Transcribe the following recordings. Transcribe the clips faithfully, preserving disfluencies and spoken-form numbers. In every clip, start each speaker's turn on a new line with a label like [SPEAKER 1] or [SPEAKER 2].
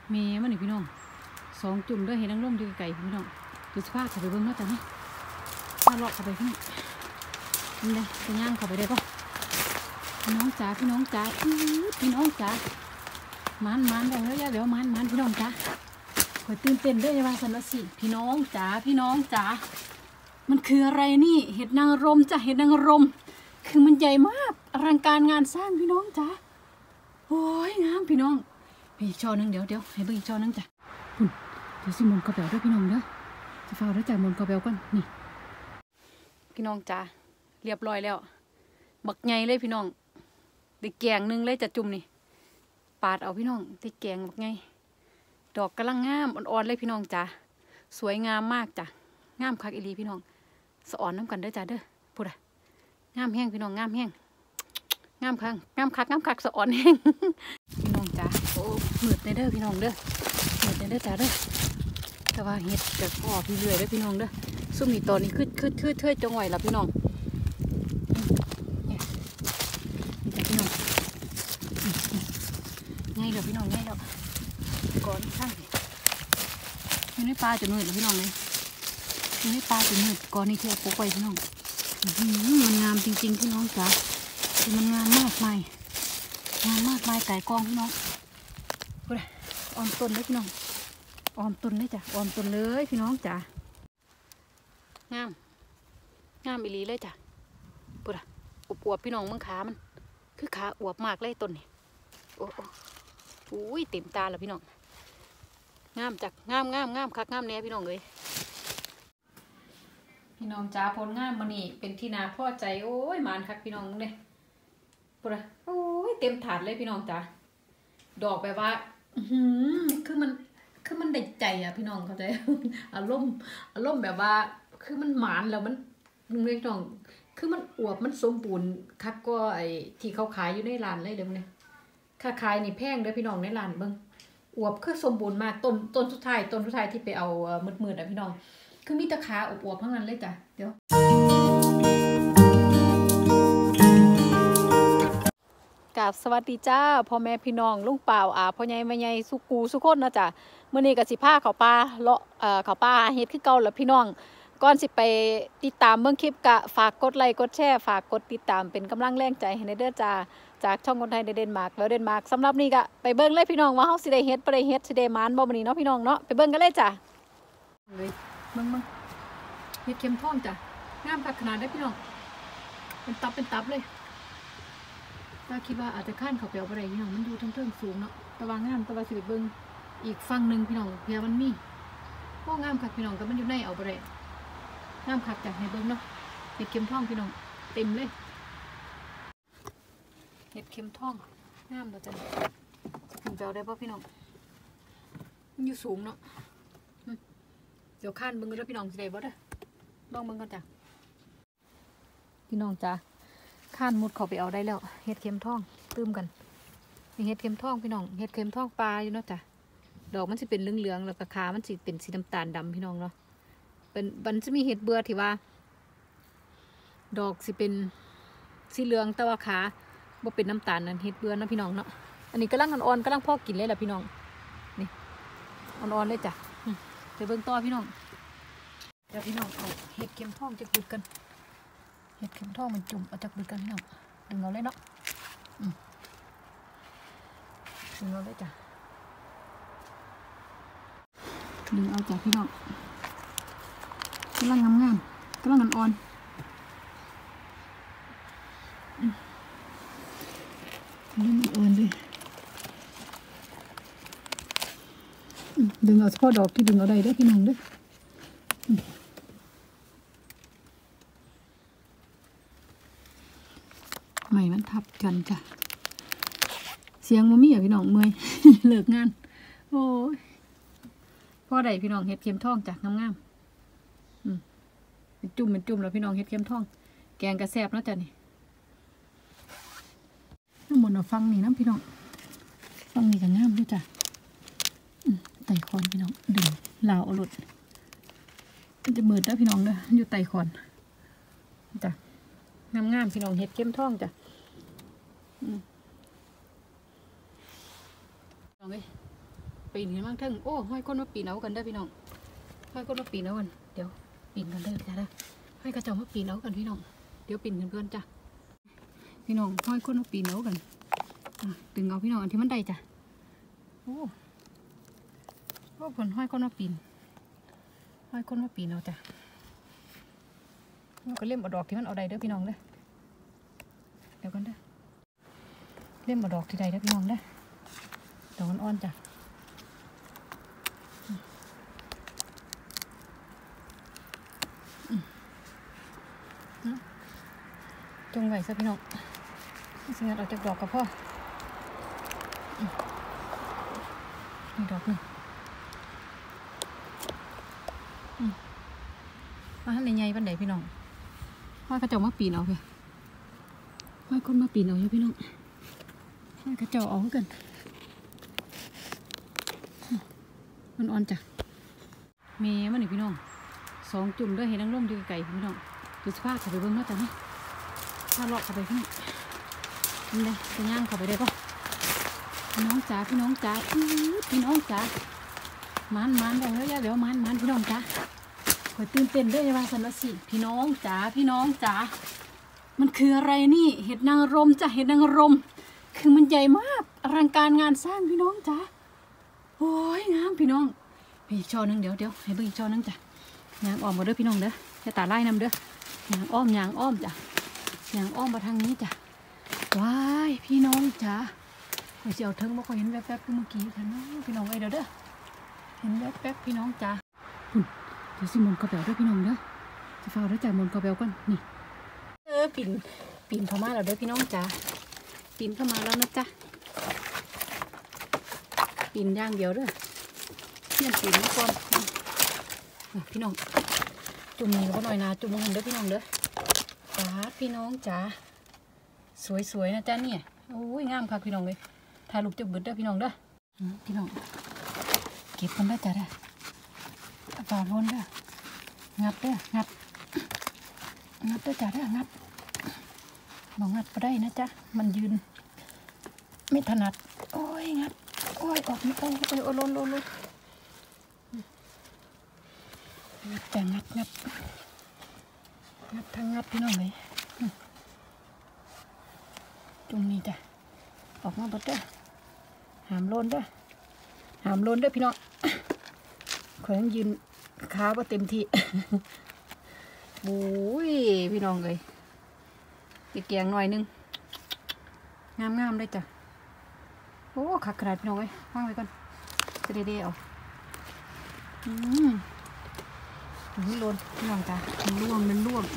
[SPEAKER 1] เมย์มันนี่พี่น้องสองจุ่มด้วยเห็ดนางรมอยู่ไก่พี่น้องดูสภาพเข้าไปเบิ้งเนาะจ้ะนี่ถ้าเลาะเข้าไปพี่น้องนี่เลยจะย่างเข้าไปได้ปะพี่น้องจ๋าพี่น้องจ๋าพี่น้องจ๋ามันมันบอกแล้วเดี๋ยวมันมันพี่น้องจ๋าคอยตื่นเต้นด้วยยังไงสันละสิพี่น้องจ๋าพี่น้องจ๋ามันคืออะไรนี่เห็ดนางรมจ้ะเห็ดนางรมคือมันใหญ่มากอลังการงานสร้างพี่น้องจ๋าโอ้ยงามพี่น้องพี่ช่อนึงเดี๋ยวเดี๋ยวให้เบิ่งอีกช่อนึงจ้ะคุณเดี๋ยวสิมนกระเบลด้วยพี่น้องเด้อจะฟ้าด้วยจ้ะมนกระเบลก่อนนี่พี่น้องจ๋าเรียบร้อยแล้วบักใหญ่เลยพี่น้องได้แกงนึงเลยจะจุ่มนี่ปาดเอาพี่น้องได้แกงบักใหญ่ดอกกำลังงามอ่อนๆเลยพี่น้องจ๋าสวยงามมากจ้ะงามคักอีหลีพี่น้องสะอ่อนน้ำกันเด้อจ้ะเด้อพูดอะงามแห้งพี่น้องงามแห้งงามคักงามคักงามคักสะอ่อนแห้งพี่น้องจ๋าโอ้มืดเด้อพี่น้องเด้อมืดเด้อจ้ะเด้อแต่ว่าเห็ดจะออกพี่เรื่อยเด้อพี่น้องเด้อซุ่มนี่ตอนนี้คือคือคือเทื่อยจังไหวละพี่น้องนี่จ้ะพี่น้องง่ายเด้อพี่น้องง่ายเด้อก่อนข้างอยู่ในปลาจะมืดแล้วพี่น้องเลยอยู่ในปลาจะมืดก่อนนี่เที่ยวปุ๊บไปพี่น้องมันงามจริงๆพี่น้องจ๋าคือมันงามมากมายงามมากมายไก่กองพี่น้องพูดเลยออมต้นเลยพี่น้องออมต้นเลยจ้ะออมต้นเลยพี่น้องจ๋างามงามอีหลีเลยจ้ะพูดเลยอวบๆพี่น้องมึงขามันคือขาอวบมากเลยต้นนี่โอ้โหอุ้ยเต็มตาแล้วพี่น้องงามจักงามงามงามคักงามแน่พี่น้องเลยพี่น้องจ้าผลงานมันนี่เป็นที่นาพ่อใจโอ้ยมานคักพี่น้องเลยปุ๊บโอ้ยเต็มถาดเลยพี่น้องจ้าดอกแบบว่าอืมคือมันคือมันได้ใจอ่ะพี่น้องเข้าใจอารมณ์อารมณ์แบบว่าคือมันหมานแล้วมันนึกเล็กน้องคือมันอวบมันสมบูรณ์คักก็ไอที่เขาขายอยู่ในร้านเลยเดี๋ยวนี้ค่าขายนี่แพงเด้อพี่น้องในร้านเบิ้งอวบคือสมบูรณ์มากต้นต้นสุดท้ายต้นสุดท้ายที่ไปเอามืดๆอ่ะพี่น้องคือมีตะขาอวบๆทั้งนั้นเลยจ้ะเดี๋ยวกราบสวัสดีจ้าพ่อแม่พี่น้องลุงเปล่าอ่าพ่อใหญ่แม่ใหญ่สุกูสุคนนะจ้ะมื้อนี้ก็สิพาเขาป่าเลาะเอ่อเขาป่าเฮ็ดคือเก่าแล้วพี่น้องก่อนสิไปติดตามเบิ่งคลิปก็ฝากกดไลค์กดแชร์ฝากกดติดตามเป็นกำลังแรงใจให้ในเด้อจ้าจากช่องคนไทยในเดนมาร์กแล้วเดนมาร์กสำหรับนี้ก็ไปเบิ่งเลยพี่น้องว่าเฮาสิได้เฮ็ดบ่ได้เฮ็ดสิได้หมานบ่มื้อนี้เนาะพี่น้องเนาะไปเบิ่งกันเลยจ้ะเลยเบิ่งๆเฮ็ดเข็มทองจ้ะงามคักขนาดได้พี่น้องเป็นตับเป็นตับเลยถ้าคิดว่าอาจจะข้านเขาไปเอาอะไรพี่น้องมันอยู่ทั้งเทิงสูงเนาะตะวันงามตะวันสิบเบิ้งอีกฝั่งหนึ่งพี่น้องเพื่อมันมีพวกงามคักพี่น้องก็มันอยู่ในเอาอะไรงามคักจากให้เบิ้งเนาะเห็ดเข็มทองพี่น้องเต็มเลยเห็ดเข็มทองงามเราจะถึงจะเอาได้ป่ะพี่น้องมันอยู่สูงเนาะเดี๋ยวข้านเบิ้งกันแล้วพี่น้องสิได้บ่เด้อลองเบิ้งกันจ้ะพี่น้องจ้ะข้านมุดเขาไปเอาได้แล้วเห็ดเข็มทองตื้มกันมีเห็ดเข็มทองพี่น้องเห็ดเข็มทองปลาอยู่เนาะจ้ะดอกมันจะเป็นเหลืองๆแล้วก็ขามันจะเป็นสีน้ำตาลดำพี่น้องเนาะเป็นมันจะมีเห็ดเบื่อที่ว่าดอกสิเป็นสีเหลืองแต่ว่าขาบ่เป็นน้ำตาลนั่นเห็ดเบื่อนะพี่น้องเนาะอันนี้กำลังอ่อนๆกำลังพอกินเลยแหละพี่น้องนี่อ่อนๆเลยจ้ะไปเบิ่งต่อพี่น้องเดี๋ยวพี่น้องเอาเห็ดเข็มทองจะดูดกันเห็ดเข็มทองมันจุ่มเอาจากดูกันพี่น้องดึงเอาเลยเนาะดึงเอาเลยจ้ะดึงเอาจากพี่น้องกำลังงามงามกำลังอ่อนๆดึงอ่อนเลยดึงเอาเฉพาะดอกที่ดึงเอาได้เด้อพี่น้องเด้อไม่มันทับกันจ้ะเสียงมันมีอ่ะพี่น้องเมื่อย เลิกงานโอ้ยพ่อใดพี่น้องเห็ดเข็มทองจ้ะงามๆอืมเป็นจุ่มเป็นจุ่มแล้วพี่น้องเห็ดเข็มทองแกงกระแซบเนาะจ้ะนี่น้ำมันเอาฟังนี่น้ำพี่น้องฟังนี่ก็งามด้วยจ้ะไต่คอนพี่น้องดึงลาวเอาหลุดมันจะมืดแล้วพี่น้องเด้ออยู่ไต่คอนจ้ะงามๆพี่น้องเห็ดเข็มทองจ้ะอืมลองเลยปีนขึ้นมาทั้งโอ้ห้อยคนมาปีนเอากันได้พี่น้องห้อยคนมาปีนเอากันเดี๋ยวปีนกันเด้อจ้าเด้อห้อยกระเจ้ามาปีนเอากันพี่น้องเดี๋ยวปีนกันเพื่อนจ้ะพี่น้องห้อยคนมาปีนเอากันดึงเอาพี่น้องอันที่มันได้จ้ะโอ้โอ้ผลห้อยคนมาปีนห้อยคนมาปีนเอาจ้ะมันก็เล่มเอาดอกที่มันเอาได้เด้อพี่น้องเด้อเดี๋ยวกันเด้อเล่มเอาดอกที่ใดเด้อพี่น้องเด้อดอกอ่อนๆจ้ะจงไว้ซะพี่น้องสิงัดออกจากดอกกับพ่อนี่ดอกหนึ่งมาให้ในใหญ่บันไดพี่น้องห้อยกระเจ้ามาปีนเอาไปห้อยคนมาปีนเอาอยู่พี่น้องห้อยกระเจ้าเอากันมันอ่อนจ้ะเมย์มันนี่พี่น้องสองจุ่มด้วยเห็นนางร่มอยู่ไกลพี่น้องดูสภาพเขาไปเบิ้งเนาะจ้ะนี่ถ้าเลาะเข้าไปพี่น้องนี่เลยจะย่างเข้าไปได้ปะพี่น้องจ๋าพี่น้องจ๋าพี่น้องจ๋ามันมันบอกแล้วเดี๋ยวมันมันพี่น้องจ๋าคอยตื่นเต้นด้วยว่าสันวสิพี่น้องจ๋าพี่น้องจ๋ามันคืออะไรนี่เห็ดนางรมจ้ะเห็ดนางรมคือมันใหญ่มากอลังการงานสร้างพี่น้องจ๋าโอ้ยงามพี่น้องพี่ช่อนึงเดี๋ยวเดี๋ยวให้เบิ่งอีกช่อนึงจ้ะยางอ้อมมาเด้อพี่น้องเด้อจะตาไล่นำเด้อยางอ้อมยางอ้อมจ้ะยางอ้อมมาทางนี้จ้ะว้ายพี่น้องจ๋าเราจะเอาเทิงมาคอยเห็นแวบๆเมื่อกี้ท่านน้องพี่น้องไอ้เด้อเด้อเห็นแวบๆพี่น้องจ๋าคุณเดี๋ยวสิมนต์กระเป๋าด้วยพี่น้องเด้อจะเฝ้าได้จ่ายมนต์กระเป๋าก่อนนี่เออปีนปีนเข้ามาแล้วเด้อพี่น้องจ๋าปีนเข้ามาแล้วนะจ๊ะปีนย่างเดียวเด้อเพี้ยนปีนนี่ก่อนพี่น้องจุ่มนี่ก็หน่อยนะจุ่มมันเด้อพี่น้องเด้อจ๋าพี่น้องจ๋าสวยๆนะจ๊ะเนี่ยโอ้ยงามค่ะพี่น้องเลยถ่ายรูปจะเบิดเด้อพี่น้องเด้อพี่น้องเก็บกันได้จ้ะเด้อฝาล้นเด้องัดเด้องัดงัดเด้อจ้ะเด้องัดมองงัดไปได้นะจ๊ะมันยืนไม่ถนัดโอ้ยงัดโอ้ยออกไม่ต้องโอ้ยโอ้ยล้นล้นล้นงัดแต่งัดงัดงัดทางงัดพี่น้องเลยจุ่มนี่จ้ะออกมาบดเด้อหามล้นเด้อหามล้นเด้อพี่น้องขอยังยืนขาว่าเต็มที่โอ้ยพี่น้องเลยอีกแกงหน่อยนึงงามงามเลยจ้ะโอ้ขาดขนาดพี่น้องเลยว่างไว้ก่อนจะได้เดียวอืมนี่ล้นพี่น้องจ้ะมันร่วงมันร่วง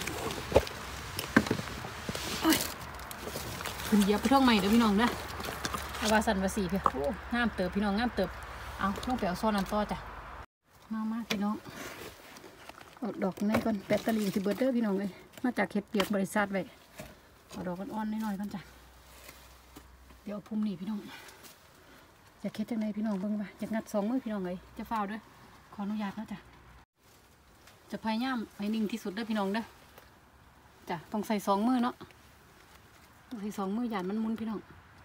[SPEAKER 1] ขึ้นเยียบไปท่องใหม่เด้อพี่น้องนะเอาวาสันวาสีเพี่โอ้งามเติบพี่น้องงามเติบเอาลงไปเอาซ้อนน้ำต่อจ้ะมามาพี่น้องเอาดอกในก่อนแบตเตอรี่ที่เบิร์ดเด้อพี่น้องเลยมาจากเห็ดเปียกบริษัทไว้เอาดอกอ่อนๆน้อยๆก่อนจ้ะเดี๋ยวพุ่มนี่พี่น้องจะเค็ดจังไงพี่น้องเบิ่งป่ะจะงัดสองมือพี่น้องเลยจะฝ้าวด้วยขออนุญาตนะจ้ะจะพยายามให้นิ่งที่สุดเด้อพี่น้องเด้อจ้ะต้องใส่สองมือเนาะต้องใส่สองมือหยาดมันมุนพี่น้อง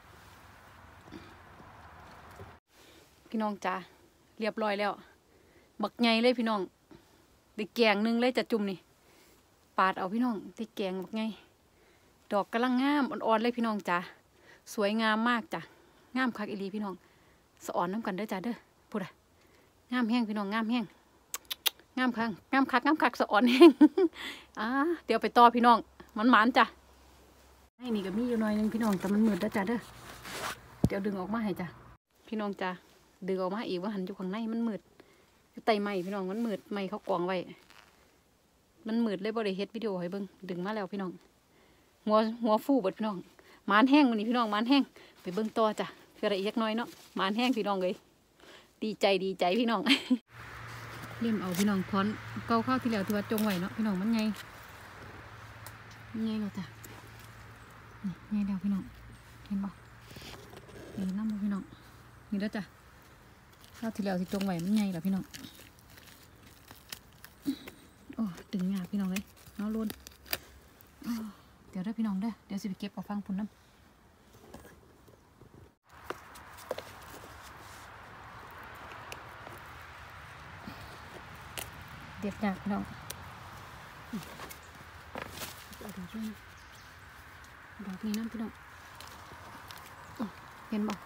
[SPEAKER 1] พี่น้องจ้ะเรียบร้อยแล้วบักใหญ่เลยพี่น้องติแกงนึงเลยจะจุ่มนี่ปาดเอาพี่น้องติแกงบักใหญ่ดอกกำลังงามอ่อนๆเลยพี่น้องจ้ะสวยงามมากจ้ะงามคักอีหลีพี่น้องสะอ่อนน้ำกันเด้อจ้ะเด้อพูดอะงามแห้งพี่น้องงามแห้งงามคักงามคักงามคักสะอ่อนแห้งอ่าเดี๋ยวไปต่อพี่น้องมันหมานจ้ะให้นี่กับมีอยู่หน่อยนึงพี่น้องแต่มันมืดเด้อจ้ะเด้อเดี๋ยวดึงออกมาให้จ้ะพี่น้องจ้ะดึงออกมาอีกว่าหันอยู่ข้างในมันมืดไตไม้พี่น้องมันมืดไม้เขากองไว้มันมืดเลยบริเฮ็ดวิดีโอให้เบิ่งดึงมาแล้วพี่น้องหัวหัวฟูเบิดพี่น้องหมานแห้งวันนี้พี่น้องหมานแห้งไปเบิ่งต่อจ้ะเพื่ออะไรอีกน้อยเนาะหมานแห้งพี่น้องเลยดีใจดีใจพี่น้องเลี่ยมเอาพี่น้องค้อนเกาข้าวที่แล้วที่ว่าจงไว้เนาะพี่น้องมันไงไงเราจ้ะนี่ไงแล้วพี่น้องเห็นบ่เห็นน้ำบ่พี่น้องนี่แล้วจ้ะข้าวที่แล้วที่จงไว้มันไงแล้วพี่น้องโอ้ดึงงาพี่น้องเลยน้องล้นเดี๋ยวได้พี่น้องเด้อเดี๋ยวสิไปเก็บเอาฟังพุ่นน้ำเด็ดยากพี่น้องเอาดอกนี้ดอกนี้น้ำพี่น้องเห็นบ่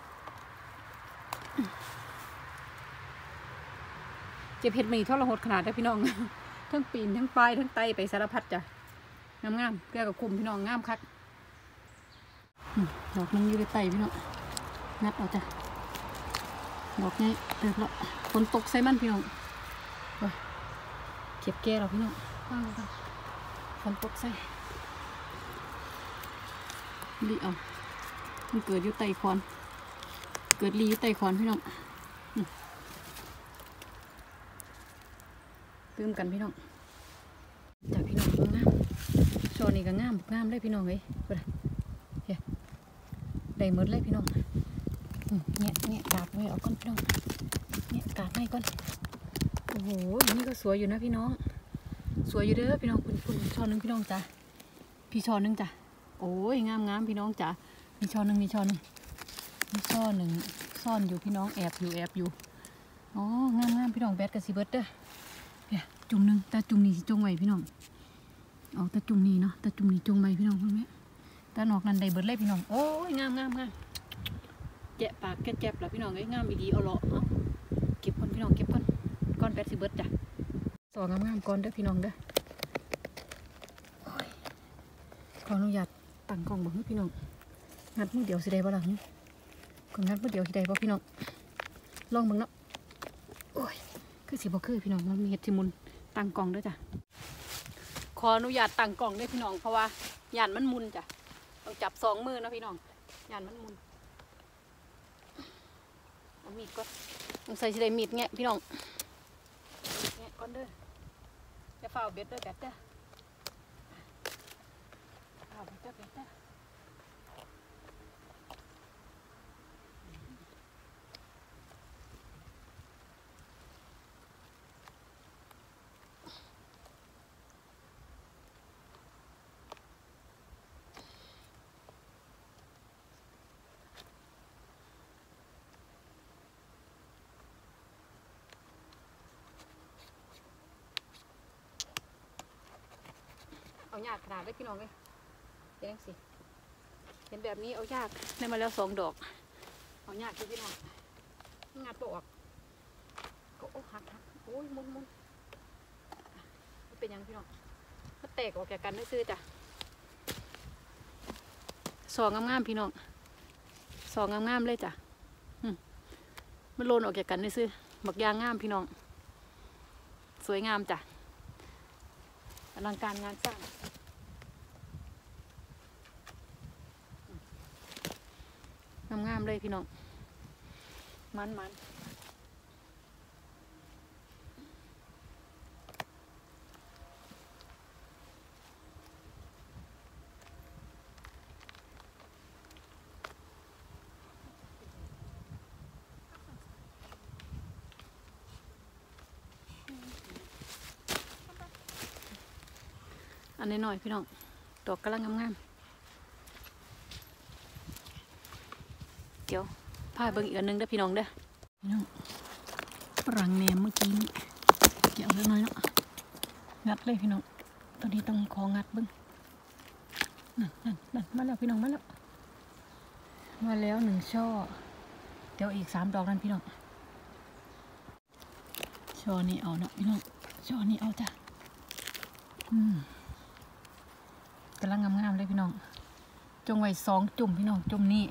[SPEAKER 1] เจ็บเห็ดมีทรหดขนาดได้พี่น้องทั้งปีนทั้งปลายทั้งไตไปสารพัดจ้ะงามงามเกลือกับคุมพี่น้องงามคักดอกนึงอยู่ในไตพี่น้องงัดเอาจ้ะดอกนี้เติมละฝนตกใส่มันพี่น้องเก็บแก่เราพี่น้องฝนตกใส่รีเอามันเกิดอยู่ไตคอนเกิดรีอยู่ไตคอนพี่น้องเติมกันพี่น้องจากพี่น้องงามโซนี่ก็งามงามเลยพี่น้องเลยเฮ้ยได้หมดเลยพี่น้องเงี้ยเงี้ยกาดไม่เอาก้อนพี่น้องเงี้ยกาดไม่ก้อนโอ้โหนี่ก็สวยอยู่นะพี่น้องสวยอยู่เด้อพี่น้องคุณคุณช่อนึงพี่น้องจ้ะพี่ช่อนึงจ้ะโอ้ยงามงามพี่น้องจ้ะมีช่อนึงมีช่อนึงมีช่อหนึ่งซ่อนอยู่พี่น้องแอบอยู่แอบอยู่อ๋องามงามพี่น้องแบดกับซีเบิร์ดเด้อเนี่ยจุ่มหนึ่งแต่จุ่มนี้จงไว้พี่น้องเอาแต่จุ่มนี้เนาะแต่จุ่มนี้จงไว้พี่น้องพวกนี้แต่นอกนั้นได้เบิร์ดเลยพี่น้องโอ้ยงามงามงามแจะปากแกะแจ็บแล้วพี่น้องไอ้งามอีดีเอาเลาะเก็บก้อนพี่น้องเก็บก้อนก้อนแบดซีเบิร์ดจ้ะสองงามงามก้อนเด้อพี่น้องเด้อขออนุญาตตั้งกล้องบอกให้พี่น้องงัดมือเดียวสิได้บ่ล่ะนี่ก็งัดมือเดียวสิได้บ่พี่น้องลองมึงเนาะโอ้ยคือสิบ่คือพี่น้องมันมีเห็ดที่มุนตั้งกล้องด้วยจ้ะขออนุญาตตั้งกล้องด้วยพี่น้องเพราะว่าย่านมันมุนจ้ะต้องจับสองมือนะพี่น้องย่านมันมุนเอามีดก่อนต้องใส่สิได้มีดแงะพี่น้องแงะก่อนเด้อจะฝ่าเบ็ดเด้อแกะเด้อฝ่าเบ็ดเด้อแกะเด้อเอายากขนาดได้พี่น้องเลยเห็นสิเห็นแบบนี้เอายากได้มาแล้วสองดอกเอายากที่พี่น้องงานตัวออกก็โอ้หักหักโอ้ยมุนมุนเป็นยังพี่น้องมันแตกออกจากกันได้ซื้อจ้ะสองงามๆพี่น้องสองงามๆเลยจ้ะมันโลนออกจากกันได้ซื้อบักยางงามพี่น้องสวยงามจ้ะอลังการงานสร้างงามๆเลยพี่น้องมันมันอันนี้หน่อยพี่น้องดอกกำลังงามๆเดี๋ยวพาเบิ้งอีกอันนึงเด้อพี่น้องเด้อพี่น้องปรังแหนมเมื่อกี้นี้เกี่ยวเล็กน้อยเนาะงัดเลยพี่น้องตอนนี้ต้องของัดเบิ้งนั่นนั่นนั่นมาแล้วพี่น้องมาแล้วมาแล้วหนึ่งช่อเดี๋ยวอีกสามดอกนั่นพี่น้องช่อนี้เอาเนาะพี่น้องช่อนี้เอาจ้ะอืมกำลังงามๆเลยพี่น้องจงไว้สองจุ่มพี่น้องจุ่มนี้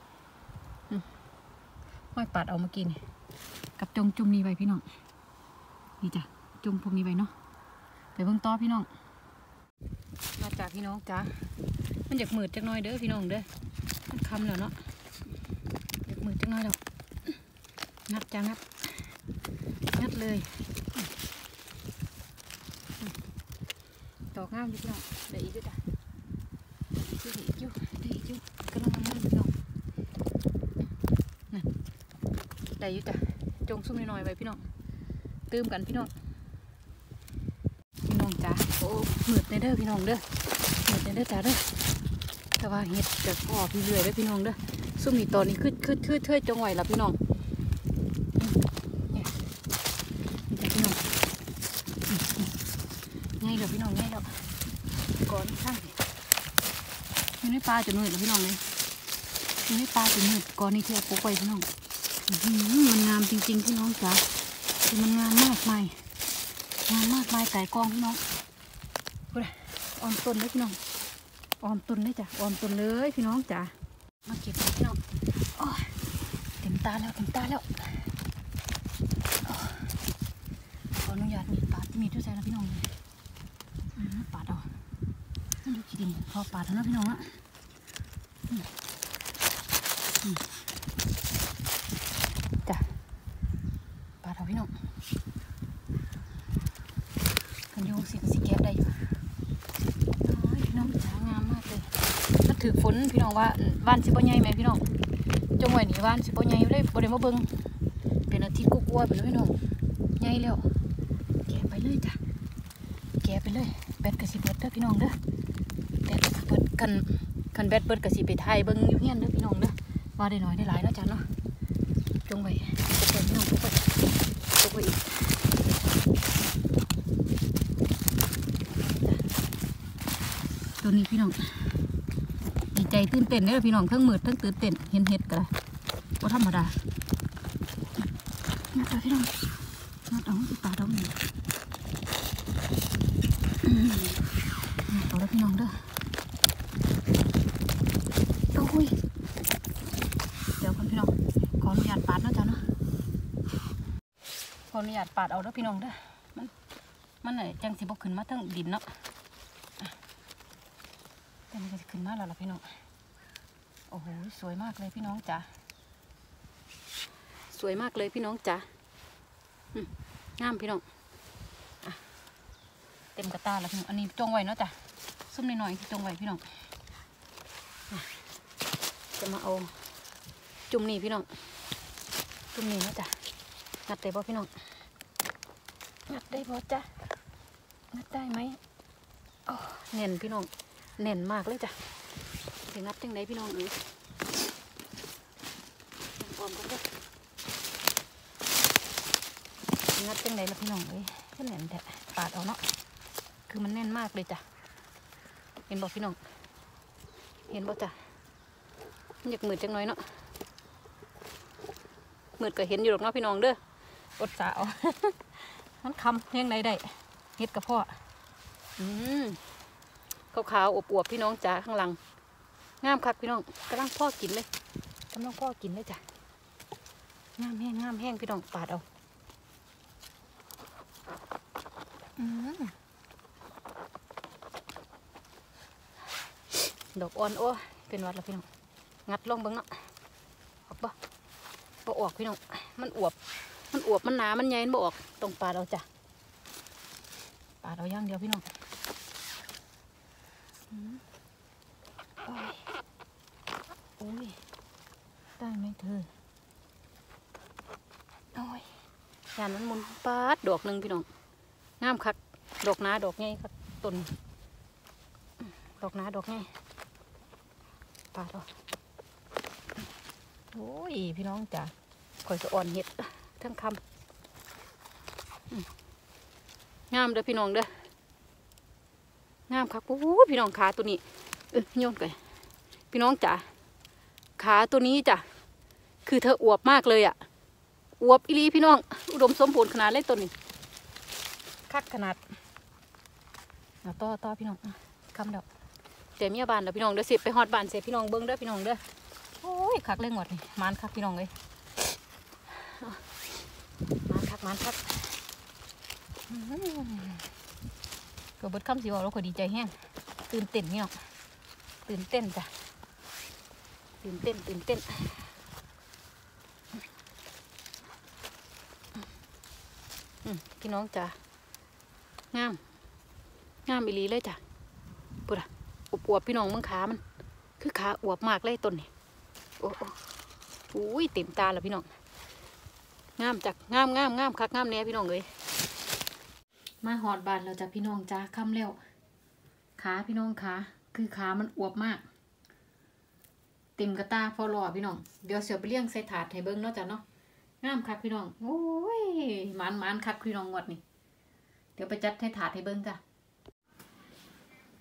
[SPEAKER 1] ห้อยปัดเอามากินกับจงจุ่มนี้ไว้พี่น้องนี่จ้ะจุ่มพวกนี้ไว้เนาะไปเบิ่งต่อพี่น้องมาจากพี่น้องจ้ะมันอยากมืดจักหน่อยเด้อพี่น้องเด้อมันคำแล้วเนาะอยากมืดจักหน่อยแล้วงัดจ้ะงัดงัดเลยดอกงามดิพี่น้องได้อีกด้วยจ้ะได้อีกอยู่ได้อีกอยู่กำลังงามพี่น้องนั่นได้อยู่จ้ะจงซุ่มน้อยๆไว้พี่น้องตื้มกันพี่น้องพี่น้องจ้ะโอ้มืดในเด้อพี่น้องเด้อมืดในเด้อจ้ะเด้อแต่ว่าเห็ดจะออกเรื่อยๆเลยพี่น้องเด้อซุ่มนี่ตอนนี้คือคือคือเท่จงไหวละพี่น้องนี่จ้ะพี่น้องดี๋ยวพี่น้องง่ายแล้วก่อนข้างอยู่ในปลาจะเหนื่อยแล้วพี่น้องเลยอยู่ในปลาจะเหนื่อยก่อนนี่เที่ยวโป๊กไปพี่น้องมันงามจริงๆพี่น้องจ๋ามันงามมากมายงามมากมายไก่กองพี่น้องดูเลยออมต้นเลยพี่น้องออมต้นเลยจ้ะออมต้นเลยพี่น้องจ๋ามาเก็บพี่น้องเต็มตาแล้วเต็มตาแล้วขออนุญาตมีปาดมีด้วยใจแล้วพี่น้องปาดเอามันอยู่ขี้ดินพอปาดแล้วนะพี่น้องอะจ้ะปาดเอาพี่น้องกันโยงสิสิแกะได้อยู่พี่น้องจ๋างามมากเลยถ้าถือฝนพี่น้องว่าบ้านสิบ่ใหญ่ไหมพี่น้องจงไว้นี่บ้านสิบ่ใหญ่เลยบ่ได้มาเบิ่งเป็นอาทิตย์กลัวๆไปเลยพี่น้องใหญ่แล้วแกะไปเลยจ้ะแกะไปเลยแบตกระสิเบิดเด้อพี่น้องเด้อแบตเบิดกันกันแบตเบิดกระสิไปไทยเบิ่งอยู่เฮียนเด้อพี่น้องเด้อว่าได้น้อยได้หลายนะจ๊ะเนาะจงไว้จงพี่น้องจงไว้จงไว้อีกตัวนี้พี่น้องดีใจตื่นเต้นเลยพี่น้องทั้งมืดทั้งตื่นเต้นเห็นเห็ดกันว่าธรรมดางัดเอาพี่น้องงัดเอาที่ปลาดองนี่งัดเอาแล้วพี่น้องเด้อโอ้ยเดี๋ยวคนพี่น้องขออนุญาตปาดนะจ๊ะเนาะขออนุญาตปาดเอาแล้วพี่น้องเด้อมันมันไหนจังสิบกขึ้นมาทั้งดินเนาะแต่มันก็จะขึ้นมาแล้วล่ะพี่น้องโอ้โหสวยมากเลยพี่น้องจ๋าสวยมากเลยพี่น้องจ๋างามพี่น้องเต็มกระตาแล้วพี่น้องอันนี้จงไว้เนาะจ้ะซุ่มหน่อยๆที่จงไว้พี่น้องจะมาเอาจุ่มนี่พี่น้องจุ่มนี่เนาะจ้ะงัดได้บ่พี่น้องงัดได้บ่จ้ะงัดได้ไหมโอ้แน่นพี่น้องแน่นมากเลยจ้ะถึงงัดจังไหนพี่น้องเอ้ยปอมกันเด้องัดจังไหนล่ะพี่น้องเอ้ยก็แน่นแต่ปาดเอาเนาะคือมันแน่นมากเลยจ้ะเห็นบอกพี่น้องเห็นบอกจ้ะมันอยากมืดจังหน่อยเนาะมืดก็เห็นอยู่หรอกเนาะพี่น้องเด้ออดสาวมันคำยังไงได้เห็ดกระเพาะอืมขาวๆอบอวบพี่น้องจ๋าข้างหลังงามคักพี่น้องกำลังพ่อกินเลยกำลังพ่อกินเลยจ้ะงามแห้งงามแห้งพี่น้องปาดเอาอืมดอกอ่อนโอ้เป็นวัดแล้วพี่น้องงัดลงเบิ้งเนาะออกปะปะออกพี่น้องมันอวบมันอวบมันหนามันใหญ่มันบ่ออกตรงปาดเอาจ้ะปาดเอาย่างเดียวพี่น้องโอ้ยโอ้ยได้ไหมเธอโอ้ยยานมันมุนปาดดอกหนึ่งพี่น้องงามคักดอกหนาดอกไงครับต้นดอกหนาดอกไงปาดเอาโอ้ยพี่น้องจ๋าข่อยจะอ่อนเห็ดทั้งคำงามเด้อพี่น้องเด้องามครับโอ้พี่น้องขาตัวนี้เออโยนไปพี่น้องจ๋าขาตัวนี้จ้ะคือเธออวบมากเลยอ่ะอวบอีลีพี่น้องอุดมสมบูรณ์ขนาดเล่นตัวนี้คักขนาดต่อต่อพี่น้องคำเดียวเดี๋ยวมีบานเดี๋ยวพี่น้องเดี๋ยวสิไปฮอดบานเสียพี่น้องเบิ้งเด้อพี่น้องเด้อโอ้ยคักเล่งหมดนี่มานคักพี่น้องเลยมานคักมานคักก็เบิดคำสิว่าเราก็ดีใจแห้งตื่นเต้นพี่น้องตื่นเต้นจ้ะตื่นเต้นตื่นเต้นพี่น้องจ้ะงามงามอีหลีเลยจ้ะปุ๊ดอะอวบๆพี่น้องมึงขามันคือขาอวบมากเลยต้นนี่โอ้โหอุ้ยเต็มตาแล้วพี่น้องงามจักงามงามงามคักงามแน่พี่น้องเลยมาหอดบานแล้วจ้ะพี่น้องจ้าค่ำแล้วขาพี่น้องขาคือขามันอวบมากเต็มกระตาพอรอพี่น้องเดี๋ยวเสียไปเลี้ยงใส่ถาดให้เบิ้งเนาะจ้ะเนาะงามคักพี่น้องโอ้ยมันมันคักพี่น้องงวดนี่เดี๋ยวไปจัดให้ถาดให้เบิ้งจ้ะ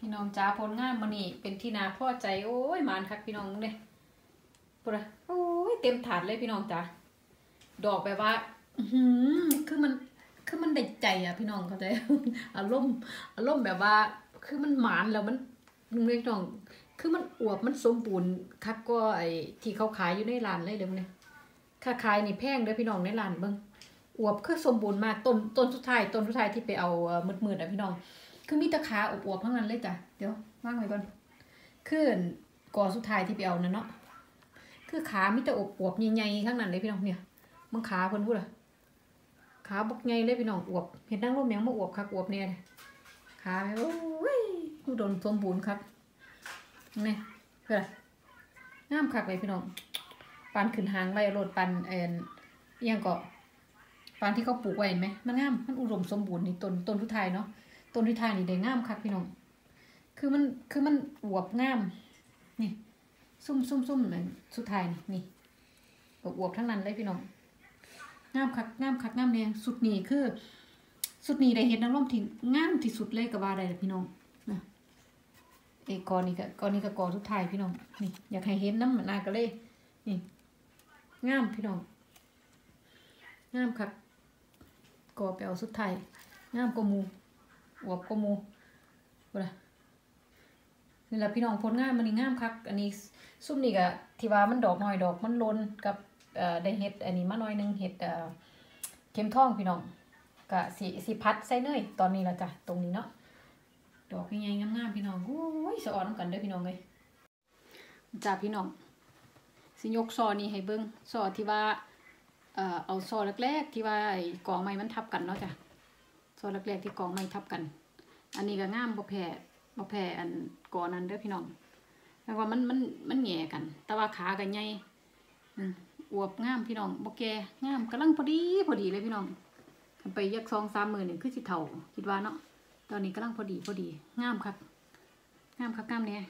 [SPEAKER 1] พี่น้องจ้าผลงานมื้อนี้เป็นที่น่าพอใจโอ้ยหมานคักพี่น้องเด้พุ่นน่ะโอ้ยเต็มถาดเลยพี่น้องจ้าดอกแบบว่าอื้อหือคือมันคือมันได้ใจอ่ะพี่น้องเข้าใจ อารมณ์อารมณ์แบบว่าคือมันหมานแล้วมันพี่น้องคือมันอวบมันสมบูรณ์คักก็ไอ้ที่เขาขายอยู่ในร้านเลยเด้อเนี่ยค่าขายนี่แพงเด้อพี่น้องในร้านเบิ่งอวบคือสมบูรณ์มากต้นต้นสุดท้ายต้นสุดท้ายที่ไปเอามืดๆอ่ะพี่น้องคือมีตะขาอวบๆทั้งนั้นเลยจ้ะเดี๋ยววางไว้ก่อนคือกอสุดท้ายที่ไปเอานั่นเนาะคือขามีแต่อวบๆใหญ่ๆทั้งนั้นเลยพี่น้องเนี่ยมึงขาเพิ่นพูดอ่ะขาบักใหญ่เลยพี่น้องอวบเห็นนางรมแมงมาอวบคักอวบเนี่ยขาโอ้ยอุดมสมบูรณ์ครับนี่เพื่องามคักเลยพี่น้องปานขึ้นหางไว้โรดปันเอ็นเอียงก็ปานที่เขาปลูกไว้เห็นไหมมันงามมันอุดมสมบูรณ์นี่ต้นต้นทุไทยเนาะต้นทุไทยนี่ได้งามคักพี่น้องคือมันคือมันอวบงามนี่ซุ่มซุ่มซุ่มเหมือนสุดท้ายนี่นี่อวบทั้งนั้นเลยพี่น้องงามคักงามคักงามแดงสุดนี้คือสุดนี้ได้เห็นนางร่มที่งามที่สุดเลยกับว่าได้พี่น้องนะเอ้กอนี่ก็กอนี่ก็กอสุดท้ายพี่น้องนี่อยากให้เห็นน้ำมันนาก็เลยนี่งามพี่น้องงามคักกอไปเอาสุดท้ายงามกว่ามูอวบกว่ามูบ่ล่ะนี่แหละพี่น้องผลงานมันนี่งามคักอันนี้ซุ่มนี่ก็ที่ว่ามันดอกน้อยดอกมันล้นกับเอ่อได้เห็ดอันนี้มาหน่อยนึงเห็ดเอ่อเข็มทองพี่น้องก็สิสิพัดใส่เนยตอนนี้ละจ้ะตรงนี้เนาะดอกใหญ่ๆงามๆพี่น้องโอ้ยสะอ่อนกันเด้อพี่น้องเลยจ้าพี่น้องสิยกซอนี่ให้เบิ่งซอที่ว่าเอ่อเอาซอแรกๆที่ว่าไอ้กองไม้มันทับกันเนาะจ้ะซอแรกๆที่กองไม้ทับกันอันนี้ก็งามบ่แพ้บ่แพ้อันกอนั้นเด้อพี่น้องแล้วว่ามันมันมันแหง่กันแต่ว่าขาก็ใหญ่อวบงามพี่น้องบ่แก่งามกำลังพอดีพอดีเลยพี่น้องไปยักสองสามหมื่นนี่คือสิเท่าคิดว่าเนาะตอนนี้กำลังพอดีพอดีงามครับงามครับงามเนี่ย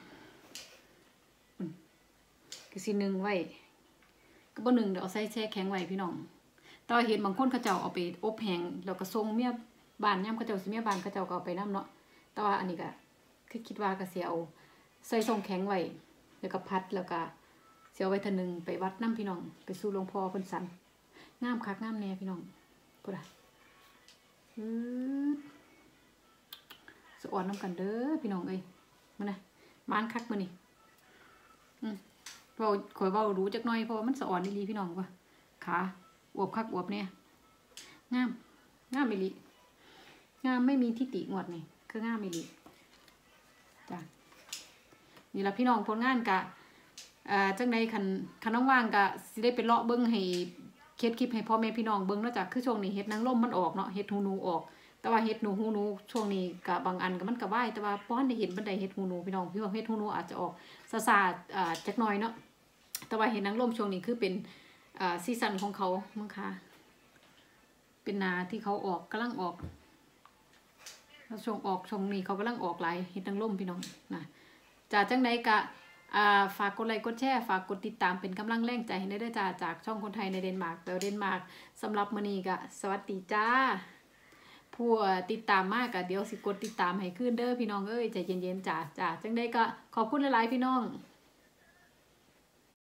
[SPEAKER 1] ก็สิหนึ่งไว้ก็บ่หนึ่งเดี๋ยวเอาใส่แช่แข็งไว้พี่น้องแต่ว่าเห็นบางคนเขาเจ้าเอาไปอบแห้งแล้วก็ส่งเมียบ้านย่ำเขาเจ้าสิเมียบ้านเขาเจ้าก็เอาไปน้ำเนาะแต่ว่าอันนี้ก็คือคิดว่าก็เสียเอาใส่ส่งแข็งไว้แล้วก็พัดแล้วก็เสียไว้ทีนึงไปวัดน้ำพี่น้องไปสู่หลวงพ่อเพิ่นสันงามคักงามแน่พี่น้องพูดอะอือสะอ่อนน้ำกันเด้อพี่น้องเอ้ยมันนะมานคักมันนี่อืมพอคอยเบารู้จักหน่อยเพราะมันสะอ่อนดีๆพี่น้องว่ะขาอวบคักอวบเนี่ยงามงามไม่ลีงามไม่มีที่ติงวดนี่คืองามไม่ลีจ้ะนี่ละพี่น้องผลงานกะอ่าจังใดคันคันน้องว่างกะสิได้ไปเลาะเบิ้งให้เคล็ดคลิปให้พ่อแม่พี่น้องเบิ้งแล้วจ้ะคือช่วงนี้เห็ดนางร่มมันออกเนาะเห็ดหูหนูออกแต่ว่าเห็ดหนูหูหนูช่วงนี้กะบางอันก็มันกะไหวแต่ว่าป้อนได้เห็นบันไดเห็ดหูหนูพี่น้องพี่ว่าเห็ดหูหนูอาจจะออกซาซาอ่าจักหน่อยเนาะแต่ว่าเห็ดนางร่มช่วงนี้คือเป็นอ่าซีซั่นของเขามั้งคะเป็นนาที่เขาออกกำลังออกแล้วช่วงออกช่วงนี้เขากำลังออกหลายเห็ดนางร่มพี่น้องนะจากจังใดกะอ่าฝากกดไลค์กดแชร์ฝากกดติดตามเป็นกำลังแรงใจให้ได้ด้วยจ้าจากช่องคนไทยในเดนมาร์กแปลเดนมาร์กสำหรับมื้อนี้ก็สวัสดีจ้าผู้ติดตามมากก็เดี๋ยวสิกดติดตามให้ขึ้นเด้อพี่น้องเอ้ยใจเย็นๆจ้าจ้าจังได้ก็ขอบคุณหลายๆพี่น้อง